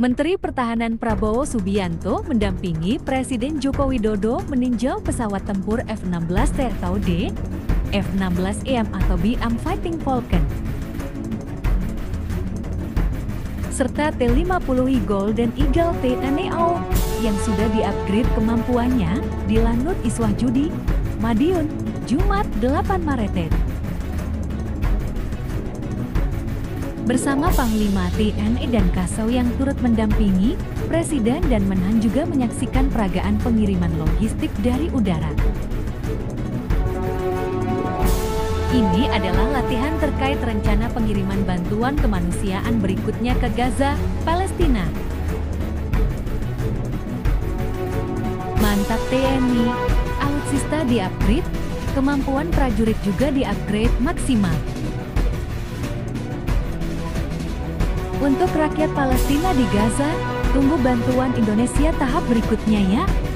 Menteri Pertahanan Prabowo Subianto mendampingi Presiden Joko Widodo meninjau pesawat tempur F-16 TRKUD, F-16EM atau BM Fighting Falcon, serta T-50 Golden Eagle TNI AO yang sudah di-upgrade kemampuannya di Lanut Iswah Judi, Madiun, Jumat 8 Maret. Bersama Panglima TNI dan Kasau yang turut mendampingi, Presiden dan Menhan juga menyaksikan peragaan pengiriman logistik dari udara. Ini adalah latihan terkait rencana pengiriman bantuan kemanusiaan berikutnya ke Gaza, Palestina. Mantap TNI, alutsista di-upgrade, kemampuan prajurit juga di-upgrade maksimal. Untuk rakyat Palestina di Gaza, tunggu bantuan Indonesia tahap berikutnya ya.